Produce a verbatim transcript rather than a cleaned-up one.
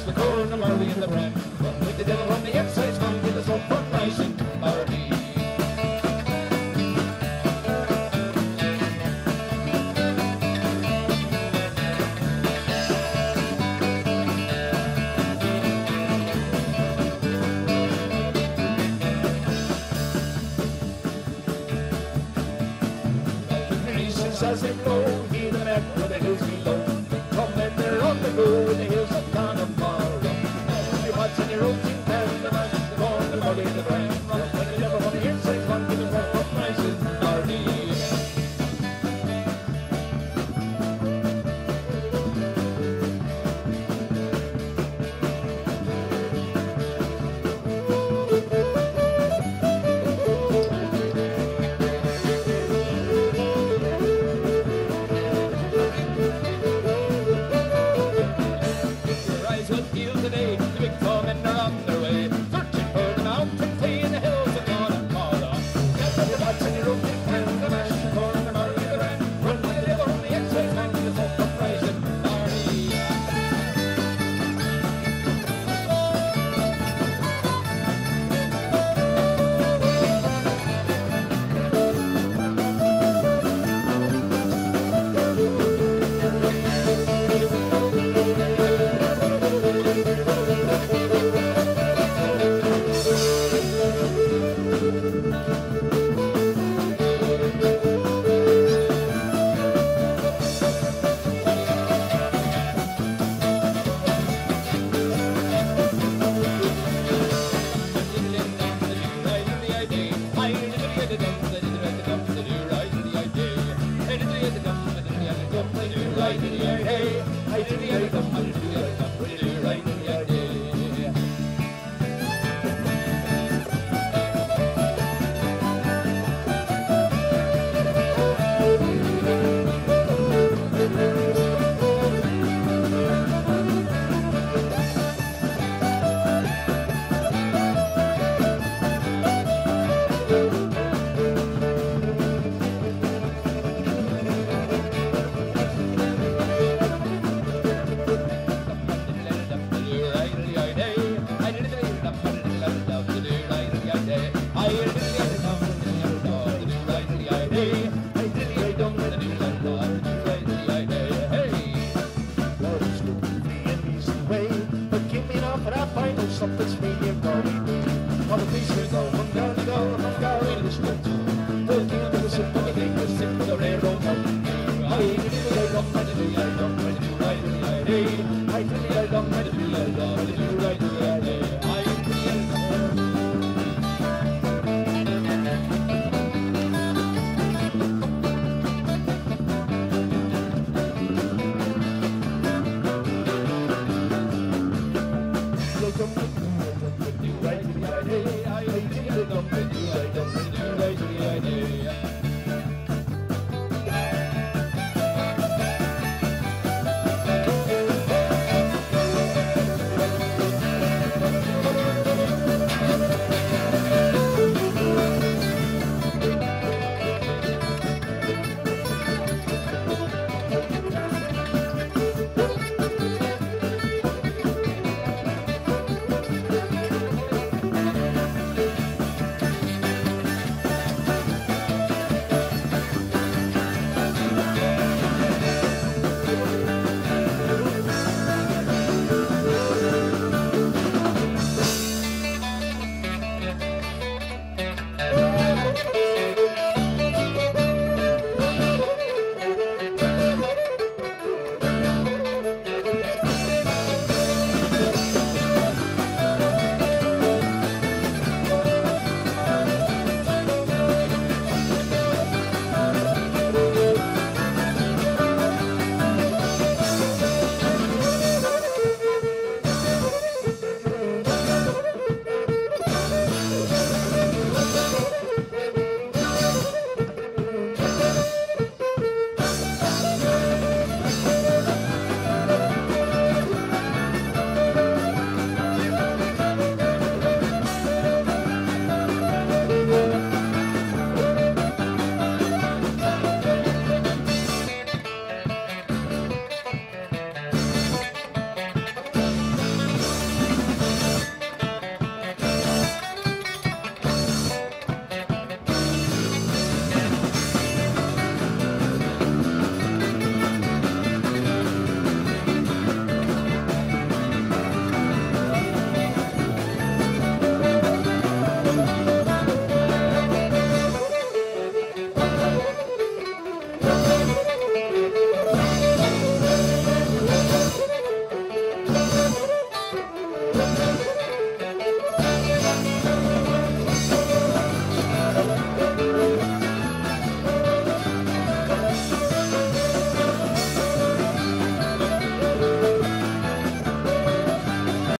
the corn, the barley, and the bran. Run with the devil on the excise monkey, the salt from rising party. As they blow, hear the map where the hills below. Come and they're on the go in the hills of Connemara. Your pots and your oats in pan, the mash, the corn, the barley, the bran. When the devil on the inside one, give it one from nice and hardy. Something's medium garden. All the pieces go from down to go, from Gary to the street. The king of the simple, the king of the simple, the railroad. I did it, I don't, I did it, I don't, I did it, I did it, I did it.